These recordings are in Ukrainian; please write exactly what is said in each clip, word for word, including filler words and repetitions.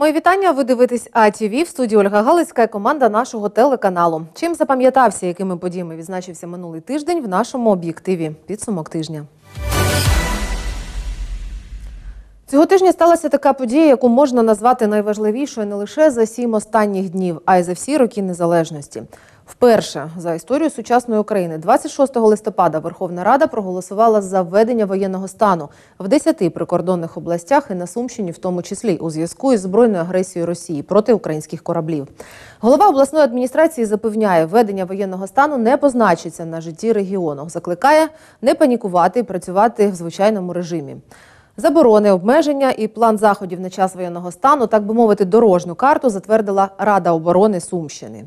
Мої вітання, ви дивитесь А Ті Ві, в студії Ольга Галицька, команда нашого телеканалу. Чим запам'ятався, якими подіями відзначився минулий тиждень в нашому об'єктиві? Підсумок тижня. Цього тижня сталася така подія, яку можна назвати найважливішою не лише за сім останніх днів, а й за всі роки незалежності. Вперше за історію сучасної України двадцять шостого листопада Верховна Рада проголосувала за введення воєнного стану в десяти прикордонних областях і на Сумщині в тому числі у зв'язку із збройною агресією Росії проти українських кораблів. Голова обласної адміністрації запевняє, введення воєнного стану не позначиться на житті регіону. Закликає не панікувати і працювати в звичайному режимі. Заборони, обмеження і план заходів на час воєнного стану, так би мовити, дорожню карту затвердила Рада оборони Сумщини.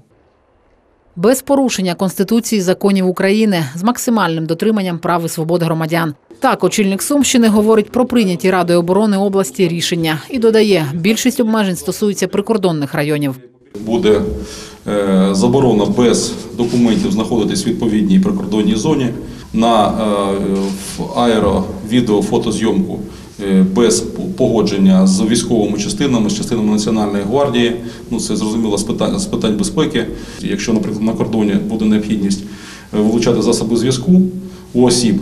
Без порушення Конституції і законів України, з максимальним дотриманням прав і свобод громадян. Так, очільник Сумщини говорить про прийняті Радою оборони області рішення. І додає, більшість обмежень стосується прикордонних районів. Буде е, заборона без документів знаходитись в відповідній прикордонній зоні, на е, аеро, відео, фотозйомку е, без погодження з військовими частинами, з частинами Національної гвардії. Ну, це зрозуміло з питань, з питань безпеки. Якщо, наприклад, на кордоні буде необхідність вилучати засоби зв'язку у осіб,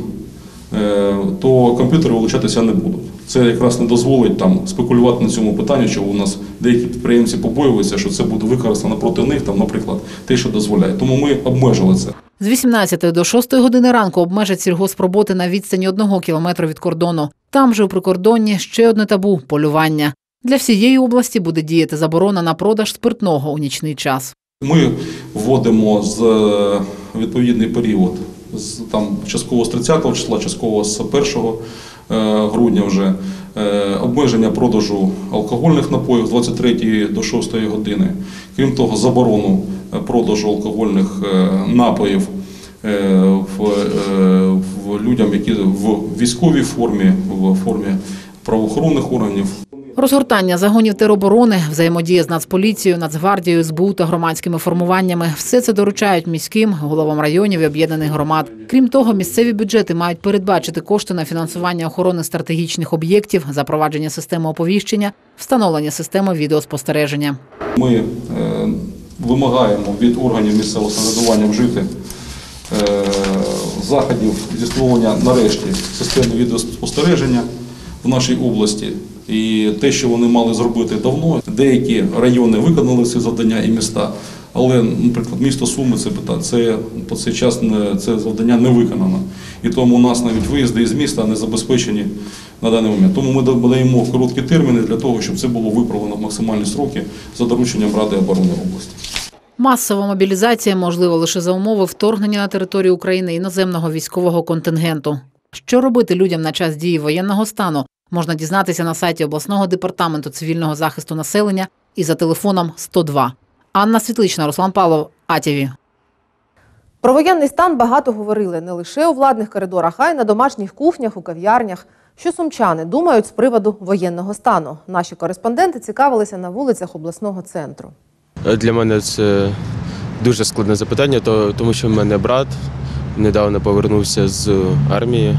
е, то комп'ютери вилучатися не будуть. Це якраз не дозволить там спекулювати на цьому питанні, що у нас деякі підприємці побоюються, що це буде використано проти них, там, наприклад, те, що дозволяє. Тому ми обмежили це. З вісімнадцятої до шостої години ранку обмежать сільгоспроботи на відстані одного кілометра від кордону. Там же у прикордонні ще одне табу – полювання. Для всієї області буде діяти заборона на продаж спиртного у нічний час. Ми вводимо з відповідний період, з, там, частково з тридцятого числа, частково з першого грудня вже, обмеження продажу алкогольних напоїв з двадцять третьої до шостої години. Крім того, заборону продажу алкогольних напоїв в, в людям, які в військовій формі, в формі правоохоронних органів. Розгортання загонів тероборони, взаємодія з Нацполіцією, Нацгвардією, ес бе у та громадськими формуваннями – все це доручають міським, головам районів і об'єднаних громад. Крім того, місцеві бюджети мають передбачити кошти на фінансування охорони стратегічних об'єктів, запровадження системи оповіщення, встановлення системи відеоспостереження. Ми е, вимагаємо від органів місцевого самоврядування вжити е, заходів зі створення нарешті системи відеоспостереження в нашій області. І те, що вони мали зробити давно, деякі райони виконали ці завдання і міста, але, наприклад, місто Суми це, це по цей час це завдання не виконано. І тому у нас навіть виїзди із міста не забезпечені на даний момент. Тому ми даємо короткі терміни для того, щоб це було виправлено в максимальні строки за дорученням Ради оборони області. Масова мобілізація можлива лише за умови вторгнення на територію України іноземного військового контингенту. Що робити людям на час дії воєнного стану, можна дізнатися на сайті обласного департаменту цивільного захисту населення і за телефоном сто два. Анна Світлична, Руслан Павлов, А Ті Ві. Про воєнний стан багато говорили не лише у владних коридорах, а й на домашніх кухнях, у кав'ярнях. Що сумчани думають з приводу воєнного стану? Наші кореспонденти цікавилися на вулицях обласного центру. Для мене це дуже складне запитання, тому що в мене брат недавно повернувся з армії,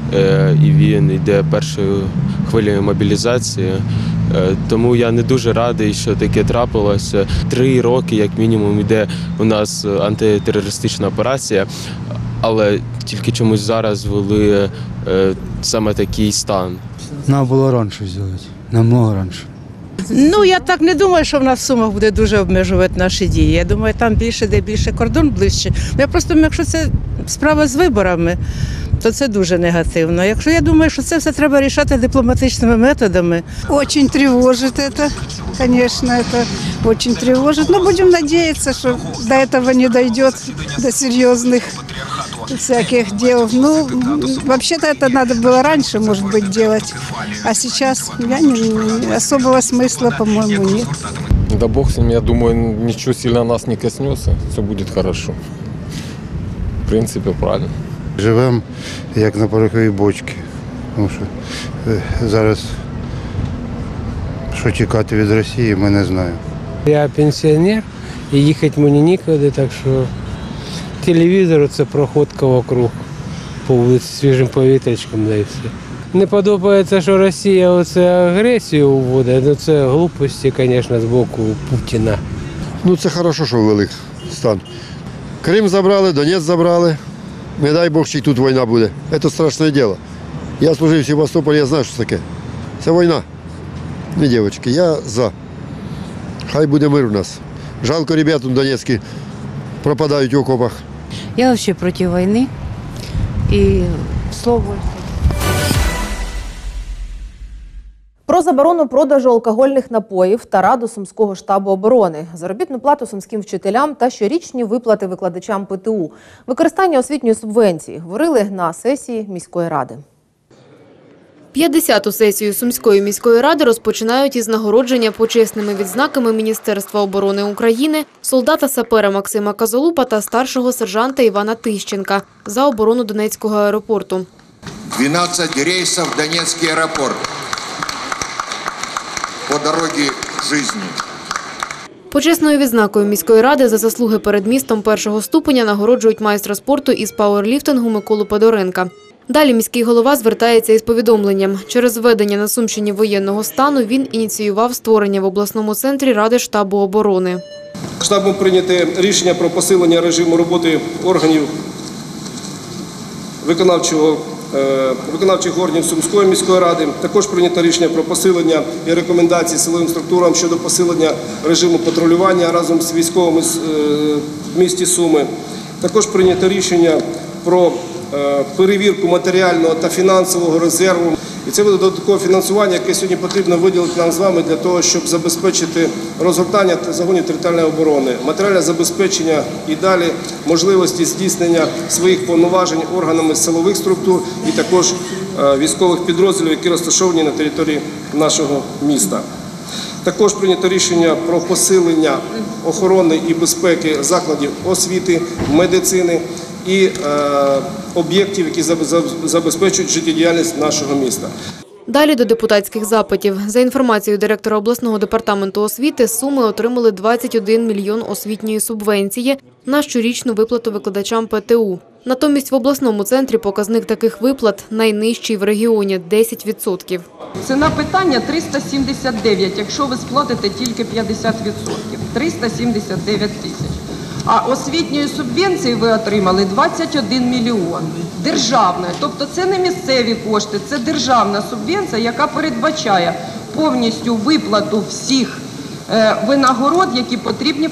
і він йде першою хвилею мобілізації. Тому я не дуже радий, що таке трапилося. Три роки, як мінімум, йде у нас антитерористична операція, але тільки чомусь зараз ввели саме такий стан. Нам було раніше зробити, намного раніше. Ну, я так не думаю, що в нас в Сумах буде дуже обмежувати наші дії. Я думаю, там більше, де більше кордон ближче. Я просто, якщо це справа з виборами, то це дуже негативно. Якщо я думаю, що це все треба рішати дипломатичними методами. Очень тревожит это, конечно, это очень тревожит. Но будем надеяться, что до этого не дойдет, до серьезных всяких дел. Ну, вообще-то это надо было раньше, может быть, делать. А сейчас я не, особого смысла, по-моему, нет. Да бог с ним, я думаю, ничего сильно нас не коснется, все будет хорошо. В принципе, правильно. Живемо як на пороховій бочці, тому що зараз що чекати від Росії, ми не знаємо. Я пенсіонер і їхати мені нікуди, так що телевізор – це проходка вокруг по вулиці свіжим повітрячком, да і все. не подобається, що Росія оце агресію вводить. Ну це глупості, звісно, з боку Путіна. Ну це хорошо, що ввели стан. Крим забрали, Донець забрали. Не дай Бог, ще й тут війна буде. Це страшне діло. Я служив в Севастополі, я знаю, що це таке. Це війна. Не, дівчатки, я за. Хай буде мир у нас. Жалко ребят донецькі пропадають в окопах. Я взагалі проти війни. І слово. Про заборону продажу алкогольних напоїв та раду Сумського штабу оборони, заробітну плату сумським вчителям та щорічні виплати викладачам Пе Те У, використання освітньої субвенції говорили на сесії міської ради. п'ятдесяту сесію Сумської міської ради розпочинають із нагородження почесними відзнаками Міністерства оборони України солдата-сапера Максима Козолупа та старшого сержанта Івана Тищенка за оборону Донецького аеропорту. двенадцать рейсов в Донецкий аэропорт по дороге жизни. Почесною відзнакою міської ради за заслуги перед містом першого ступеня нагороджують майстра спорту із пауерліфтингу Миколу Подоренка. Далі міський голова звертається із повідомленням. Через введення на Сумщині воєнного стану він ініціював створення в обласному центрі Ради штабу оборони. Штабом прийнято рішення про посилення режиму роботи органів виконавчого, виконавчих органів Сумської міської ради. Також прийнято рішення про посилення і рекомендації силовим структурам щодо посилення режиму патрулювання разом з військовими в місті Суми. Також прийнято рішення про перевірку матеріального та фінансового резерву. І це буде додаткове фінансування, яке сьогодні потрібно виділити нам з вами для того, щоб забезпечити розгортання загонів територіальної оборони, матеріальне забезпечення і далі можливості здійснення своїх повноважень органами силових структур і також військових підрозділів, які розташовані на території нашого міста. Також прийнято рішення про посилення охорони і безпеки закладів освіти, медицини і е, об'єктів, які забезпечують життєдіяльність нашого міста. Далі до депутатських запитів. За інформацією директора обласного департаменту освіти, Суми отримали двадцять один мільйон освітньої субвенції на щорічну виплату викладачам Пе Те У. Натомість в обласному центрі показник таких виплат найнижчий в регіоні – десять відсотків. Ціна питання триста сімдесят дев'ять, якщо ви сплатите тільки п'ятдесят відсотків – триста сімдесят дев'ять тисяч. А освітньої субвенції ви отримали двадцять один мільйон державної. Тобто це не місцеві кошти, це державна субвенція, яка передбачає повністю виплату всіх винагород, які потрібні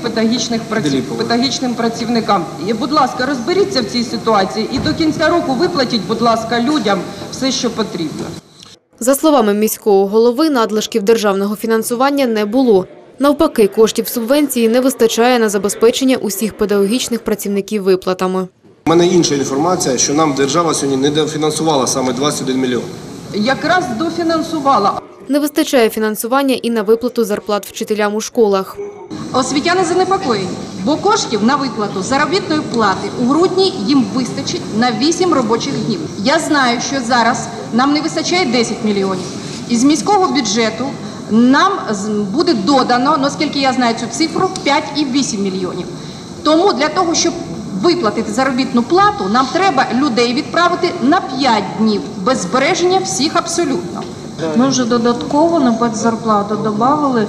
педагогічним працівникам. І, будь ласка, розберіться в цій ситуації і до кінця року виплатіть, будь ласка, людям все, що потрібно. За словами міського голови, надлишків державного фінансування не було. Навпаки, коштів субвенції не вистачає на забезпечення усіх педагогічних працівників виплатами. У мене інша інформація, що нам держава сьогодні не дофінансувала саме двадцять один мільйон. Якраз дофінансувала. Не вистачає фінансування і на виплату зарплат вчителям у школах. Освітяни занепокоєні, бо коштів на виплату заробітної плати у грудні їм вистачить на вісім робочих днів. Я знаю, що зараз нам не вистачає десять мільйонів. Із міського бюджету нам буде додано, наскільки я знаю цю цифру, п'ять і вісім мільйонів. Тому для того, щоб виплатити заробітну плату, нам треба людей відправити на п'ять днів, без збереження всіх абсолютно. Ми вже додатково на зарплату додали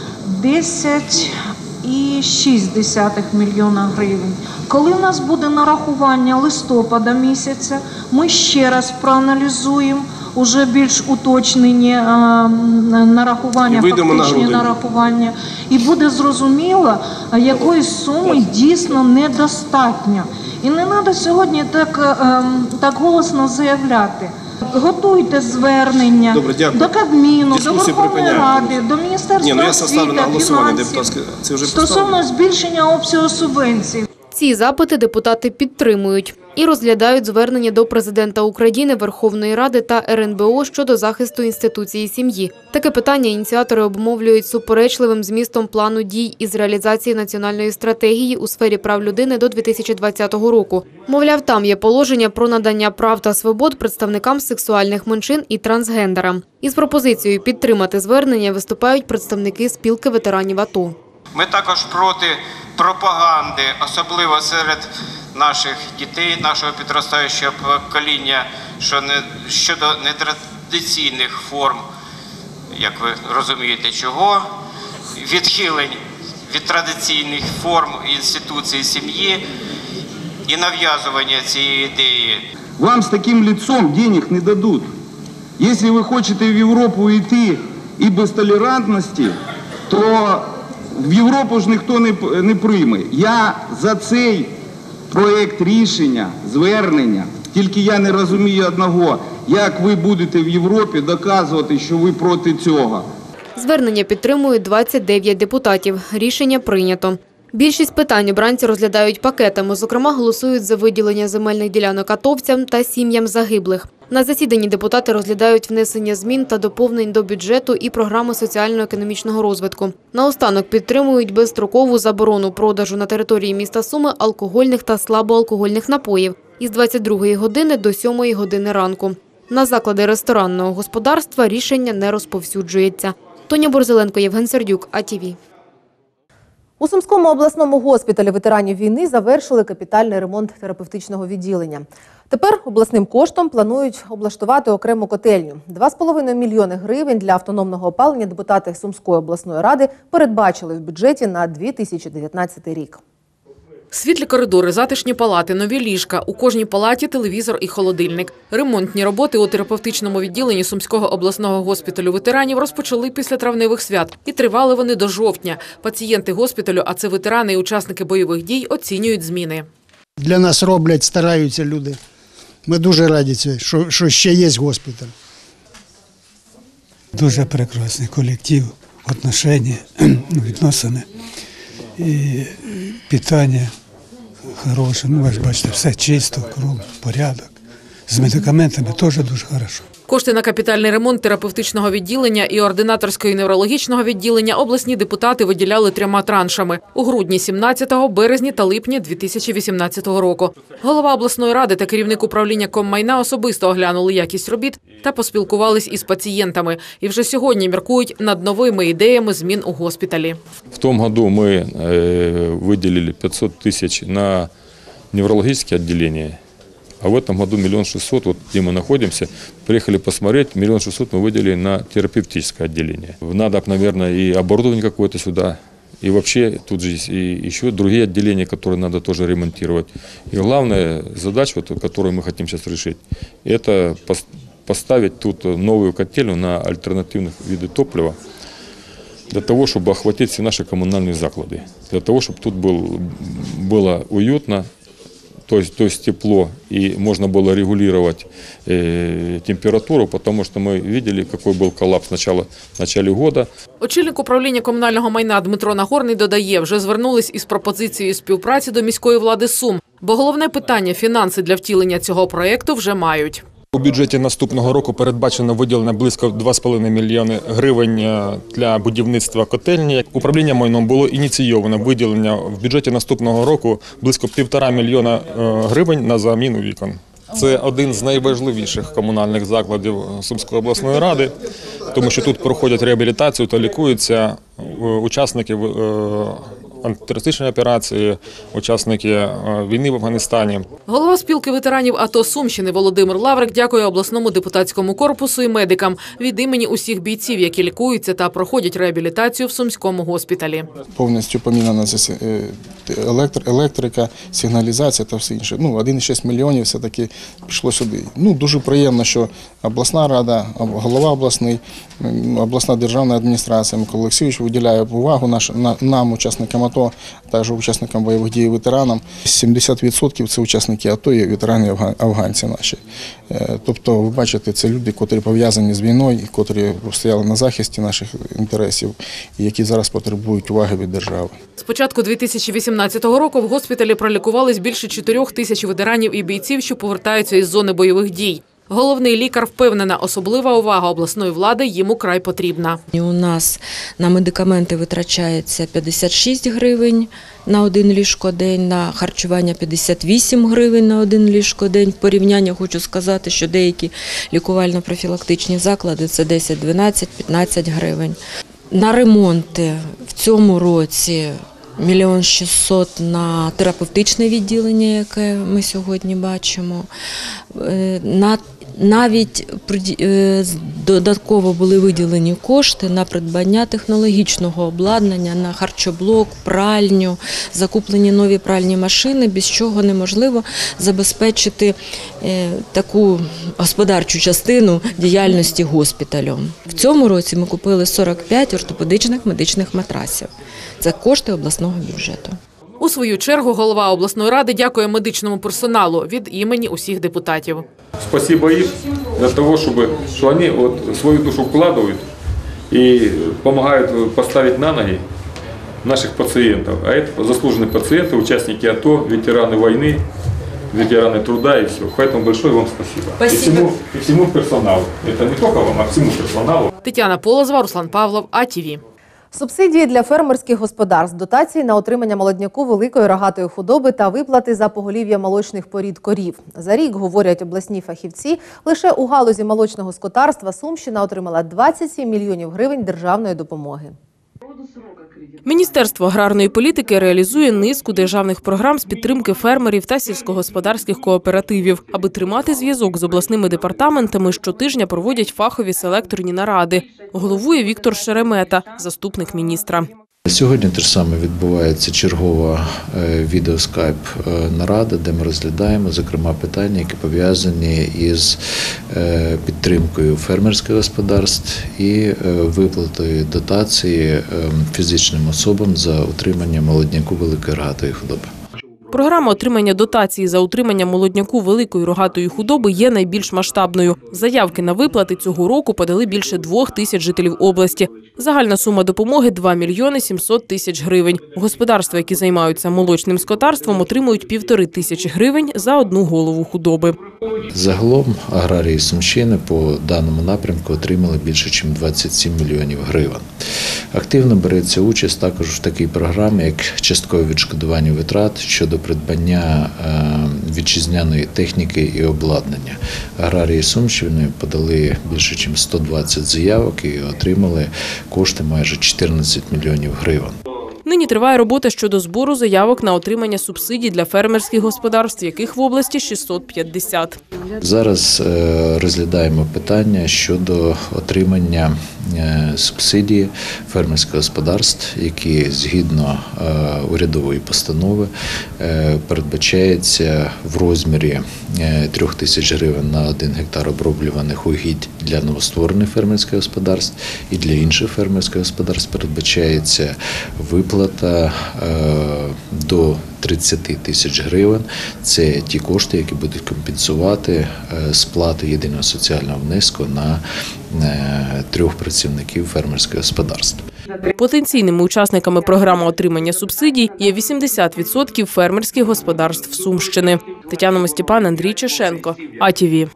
десять і шість десятих мільйона гривень. Коли в нас буде нарахування листопада місяця, ми ще раз проаналізуємо уже більш уточнені а, нарахування, фактичні нарахування. І буде зрозуміло, якої суми дійсно недостатньо. І не треба сьогодні так, а, так голосно заявляти. Готуйте звернення Добре, до Кабміну, Дискусію до Верховної припиняємо. Ради, до Міністерства Ні, ну я освіти, на голосування фінансів це вже стосовно збільшення обсягу субвенцій. Ці запити депутати підтримують і розглядають звернення до президента України, Верховної Ради та Ер Ен Бе О щодо захисту інституції сім'ї. Таке питання ініціатори обумовлюють суперечливим змістом плану дій із реалізації національної стратегії у сфері прав людини до дві тисячі двадцятого року. Мовляв, там є положення про надання прав та свобод представникам сексуальних меншин і трансгендерам. Із пропозицією підтримати звернення виступають представники спілки ветеранів АТО. Ми також проти пропаганди, особливо серед наших дітей, нашого підростаючого покоління, що не, щодо традиційних форм, як ви розумієте, чого, відхилень від традиційних форм інституції сім'ї і нав'язування цієї ідеї. Вам с таким лицом денег не дадут. Если вы хотите в Европу идти и без толерантности, то в Європу ж ніхто не, не прийме. Я за цей проєкт рішення, звернення, тільки я не розумію одного, як ви будете в Європі доказувати, що ви проти цього. Звернення підтримують двадцять дев'ять депутатів. Рішення прийнято. Більшість питань обранці розглядають пакетами. Зокрема, голосують за виділення земельних ділянок атовцям та сім'ям загиблих. На засіданні депутати розглядають внесення змін та доповнень до бюджету і програми соціально-економічного розвитку. Наостанок підтримують безстрокову заборону продажу на території міста Суми алкогольних та слабоалкогольних напоїв із двадцять другої години до сьомої години ранку. На заклади ресторанного господарства рішення не розповсюджується. Тоня Борзеленко, Євген Сердюк, А Ті Ві. У Сумському обласному госпіталі ветеранів війни завершили капітальний ремонт терапевтичного відділення. Тепер обласним коштом планують облаштувати окрему котельню. два з половиною мільйони гривень для автономного опалення депутати Сумської обласної ради передбачили в бюджеті на дві тисячі дев'ятнадцятий рік. Світлі коридори, затишні палати, нові ліжка. У кожній палаті телевізор і холодильник. Ремонтні роботи у терапевтичному відділенні Сумського обласного госпіталю ветеранів розпочали після травневих свят. І тривали вони до жовтня. Пацієнти госпіталю, а це ветерани і учасники бойових дій, оцінюють зміни. Для нас роблять, стараються люди. Ми дуже раді, що, що ще є госпіталь. Дуже прекрасний колектив, відношення, відносини і питання хороше. Ну, ви ж бачите, все чисто, кров, порядок. З медикаментами теж дуже хорошо. Кошти на капітальний ремонт терапевтичного відділення і ординаторського і неврологічного відділення обласні депутати виділяли трьома траншами – у грудні сімнадцятого, березні та липні дві тисячі вісімнадцятого року. Голова обласної ради та керівник управління Коммайна особисто оглянули якість робіт та поспілкувались із пацієнтами. І вже сьогодні міркують над новими ідеями змін у госпіталі. В тому году ми виділили п'ятсот тисяч на неврологічне відділення. А в этом году миллион шестьсот, вот где мы находимся, приехали посмотреть, миллион шестьсот мы выделили на терапевтическое отделение. Надо, наверное, и оборудование какое-то сюда, и вообще тут же есть и еще другие отделения, которые надо тоже ремонтировать. И главная задача, вот, которую мы хотим сейчас решить, это поставить тут новую котельную на альтернативных виды топлива, для того, чтобы охватить все наши коммунальные заклады, для того, чтобы тут был, было уютно, То есть, то есть тепло, и можно было регулировать э, температуру, потому что мы видели, какой был коллапс начала, в начале года. Очільник управління комунального майна Дмитро Нагорний додає, вже звернулись із пропозицією співпраці до міської влади Сум, бо головне питання – фінанси для втілення цього проєкту вже мають. У бюджеті наступного року передбачено виділення близько два з половиною мільйони гривень для будівництва котельні. Управління майном було ініційовано виділення в бюджеті наступного року близько півтора мільйона гривень на заміну вікон. Це один з найважливіших комунальних закладів Сумської обласної ради, тому що тут проходять реабілітацію та лікуються учасники антитерористичної операції, учасники війни в Афганістані. Голова спілки ветеранів АТО Сумщини Володимир Лаврик дякує обласному депутатському корпусу і медикам від імені усіх бійців, які лікуються та проходять реабілітацію в Сумському госпіталі. Повністю поміняна електрика, сигналізація та все інше. Ну, один цілих шість мільйонів все-таки пішло сюди. Ну, дуже приємно, що обласна рада, голова обласний, обласна державна адміністрація Микола Олексійович виділяє увагу наш, нам, учасникам АТО, також учасникам бойових дій і ветеранам. сімдесят відсотків це учасники АТО і ветерани афганці наші. Тобто, ви бачите, це люди, котрі пов'язані з війною, котрі стояли на захисті наших інтересів і які зараз потребують уваги від держави. З початку дві тисячі вісімнадцятого року в госпіталі пролікувались більше чотирьох тисяч ветеранів і бійців, що повертаються із зони бойових дій. Головний лікар впевнена, особлива увага обласної влади їм украй потрібна. У нас на медикаменти витрачається п'ятдесят шість гривень на один ліжкодень, на харчування п'ятдесят вісім гривень на один ліжкодень. В порівнянні хочу сказати, що деякі лікувально-профілактичні заклади – це десять, дванадцять, п'ятнадцять гривень. На ремонти в цьому році мільйон шістсот на терапевтичне відділення, яке ми сьогодні бачимо, на Навіть додатково були виділені кошти на придбання технологічного обладнання, на харчоблок, пральню, закуплені нові пральні машини, без чого неможливо забезпечити таку господарчу частину діяльності госпіталю. В цьому році ми купили сорок п'ять ортопедичних медичних матрасів. Це кошти обласного бюджету. У свою чергу голова обласної ради дякує медичному персоналу від імені усіх депутатів. Спасибо им за того, чтобы, что они вот свою душу вкладывают и помогают поставить на ноги наших пациентов. А это заслуженные пациенты, участники АТО, ветераны войны, ветераны труда и все. Поэтому большое вам спасибо. Спасибо. И всему, и всему персоналу. Это не только вам, а всему персоналу. Тетяна Полозова, Руслан Павлов, АТВ. Субсидії для фермерських господарств, дотації на отримання молодняку великої рогатої худоби та виплати за поголів'я молочних порід корів. За рік, говорять обласні фахівці, лише у галузі молочного скотарства Сумщина отримала двадцять сім мільйонів гривень державної допомоги. Міністерство аграрної політики реалізує низку державних програм з підтримки фермерів та сільськогосподарських кооперативів. Аби тримати зв'язок з обласними департаментами, щотижня проводять фахові селекторні наради. Головує Віктор Шеремета, заступник міністра. Сьогодні теж саме відбувається чергова відеоскайп-нарада, де ми розглядаємо, зокрема, питання, які пов'язані із підтримкою фермерських господарств і виплатою дотації фізичним особам за утримання молодняку великої рогатої худоби. Програма отримання дотації за утримання молодняку великої рогатої худоби є найбільш масштабною. Заявки на виплати цього року подали більше двох тисяч жителів області. Загальна сума допомоги – два мільйони сімсот тисяч гривень. Господарства, які займаються молочним скотарством, отримують півтори тисячі гривень за одну голову худоби. Загалом аграрії Сумщини по даному напрямку отримали більше, ніж двадцять сім мільйонів гривень. Активно береться участь також в такій програмі, як часткове відшкодування витрат щодо придбання вітчизняної техніки і обладнання. Аграрії Сумщини подали більше, ніж сто двадцять заявок і отримали кошти майже чотирнадцять мільйонів гривень. Нині триває робота щодо збору заявок на отримання субсидій для фермерських господарств, яких в області шістсот п'ятдесят. Зараз розглядаємо питання щодо отримання субсидії фермерських господарств, які згідно урядової постанови передбачається в розмірі трьох тисяч гривень на один гектар оброблюваних угідь для новостворених фермерських господарств, і для інших фермерських господарств передбачається виплата до тридцять тисяч гривень. Це ті кошти, які будуть компенсувати сплату єдиного соціального внеску на трьох працівників фермерських господарств. Потенційними учасниками програми отримання субсидій є вісімдесят відсотків фермерських господарств Сумщини. Тетяна Мостіпан, Андрій Чешенко, АТВ.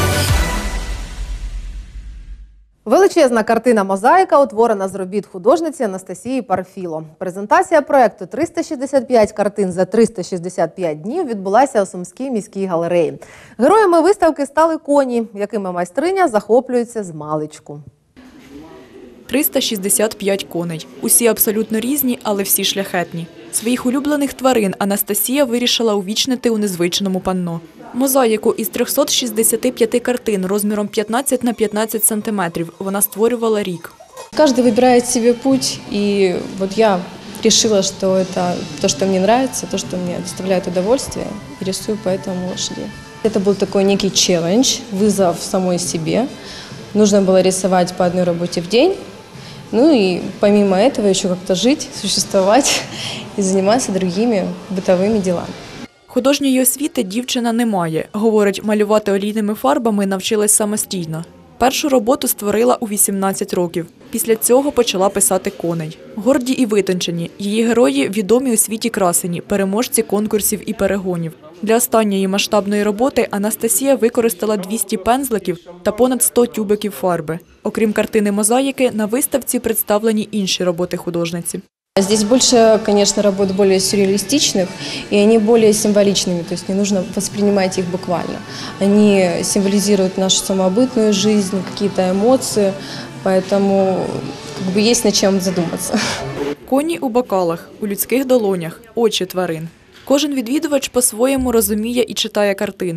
Величезна картина «Мозаїка» утворена з робіт художниці Анастасії Парфіло. Презентація проєкту «триста шістдесят п'ять картин за триста шістдесят п'ять днів» відбулася у Сумській міській галереї. Героями виставки стали коні, якими майстриня захоплюється змалечку. триста шістдесят п'ять коней. Усі абсолютно різні, але всі шляхетні. Своїх улюблених тварин Анастасія вирішила увічнити у незвичному панно. Мозаїку із трьохсот шістдесяти п'яти картин розміром п'ятнадцять на п'ятнадцять сантиметрів вона створювала рік. Каждый выбирает себе путь, и вот я решила, что это то, что мне нравится, то, что мне доставляет удовольствие, и рисую по этому лошади. Это был такой некий челлендж, вызов самой себе. Нужно было рисовать по одной работе в день, ну и помимо этого еще как-то жить, существовать и заниматься другими бытовыми делами. Художньої освіти дівчина не має. Говорить, малювати олійними фарбами навчилась самостійно. Першу роботу створила у вісімнадцять років. Після цього почала писати коней. Горді і витончені. Її герої відомі у світі красені, переможці конкурсів і перегонів. Для останньої масштабної роботи Анастасія використала двісті пензликів та понад сто тюбиків фарби. Окрім картини «Мозаїки», на виставці представлені інші роботи художниці. Здесь больше, конечно, работ более сюрреалистичных, и они более символичными, то есть не нужно воспринимать их буквально. Они символизируют нашу самобытную жизнь, какие-то эмоции, поэтому как бы есть над чем задуматься. Коні у бокалах, у людських долонях, очі тварин. Кожен відвідувач по-своєму розуміє і читає картини.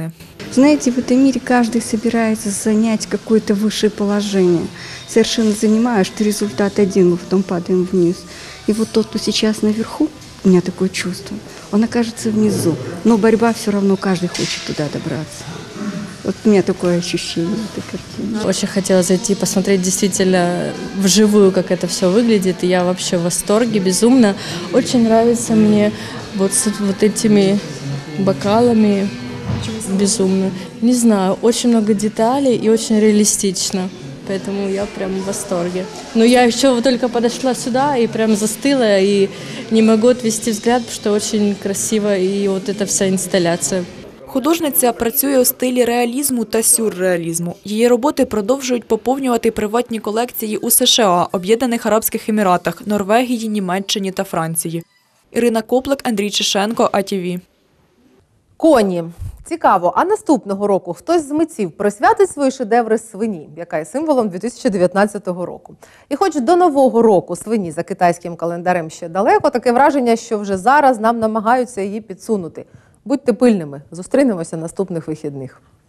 Знаете, в этом мире каждый собирается занять какое-то высшее положение. Совершенно занимаю, что результат один, мы потом падаем вниз. И вот тот, кто сейчас наверху, у меня такое чувство, он окажется внизу. Но борьба все равно, каждый хочет туда добраться. Вот у меня такое ощущение этой картины. Очень хотела зайти посмотреть действительно вживую, как это все выглядит. И я вообще в восторге, безумно. Очень нравится мне вот с вот этими бокалами. Безумно. Не знаю, очень много деталей и очень реалистично. Поэтому я прям в восторге. Но я еще вот только подошла сюда и прям застыла, и не могу отвести взгляд, потому что очень красиво и вот эта вся інсталяція. Художниця працює у стилі реалізму та сюрреалізму. Її роботи продовжують поповнювати приватні колекції у США, Об'єднаних Арабських Еміратах, Норвегії, Німеччині та Франції. Ірина Коплик, Андрій Чешенко, А Ті Ві. Коні. Цікаво, а наступного року хтось з митців присвятить свої шедеври свині, яка є символом дві тисячі дев'ятнадцятого року. І хоч до Нового року свині за китайським календарем ще далеко, таке враження, що вже зараз нам намагаються її підсунути. Будьте пильними, зустрінемося наступних вихідних.